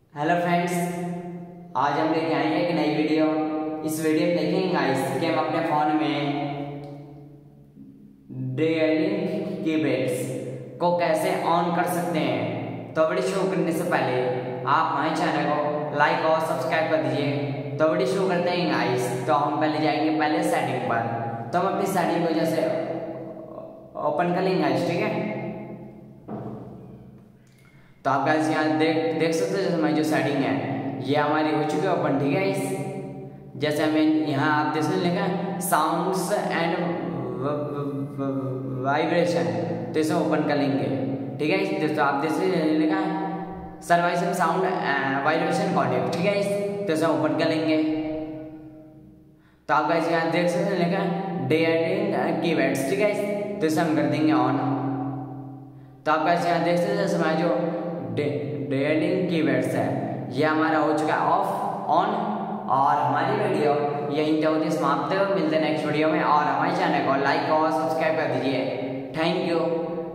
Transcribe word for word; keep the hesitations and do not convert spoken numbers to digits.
Hello friends, आज हम लेके आए हैं एक नई वीडियो। इस वीडियो में देखेंगे गाइस कि हम अपने फ़ोन में डेयलिंग कीपैड्स को कैसे ऑन कर सकते हैं। तो वीडियो शुरू करने से पहले आप हमारे चैनल को लाइक और सब्सक्राइब कर दीजिए। तो वीडियो शुरू करते हैं गाइस। तो हम पहले जाएंगे पहले सेटिंग पर। तो हम अपनी सेटिंग को जैसे ओपन कर लेंगे गाइस, ठीक है। तो आप गाइस यहाँ देख देख सकते हो, जैसे हमारी जो सेटिंग है ये हमारी हो चुकी है ओपन, ठीक है। इस जैसे हमें यहाँ आप देख सकते लिखा है साउंड्स एंड वाइब्रेशन, तो इसे ओपन कर लेंगे, ठीक है। इस दोस्तों आप देख सकते लिखा है सर्वाइसन साउंड वाइब्रेशन कॉन्टेक्ट, ठीक है। इस तो इसे ओपन कर लेंगे। तो आप गाइस यहाँ देख सकते लिखा है डेयलिंग कीपैड्स, ठीक है। तो इसे हम कर देंगे ऑन। तो आप गाइस यहाँ देख सकते हैं जैसे हमारा जो डेयलिंग कीपैड्स है ये हमारा हो चुका है ऑफ ऑन। और हमारी वीडियो यहीं तक होती समाप्त। मिलते हैं नेक्स्ट वीडियो में, और हमारे चैनल को लाइक और सब्सक्राइब कर दीजिए। Thank you.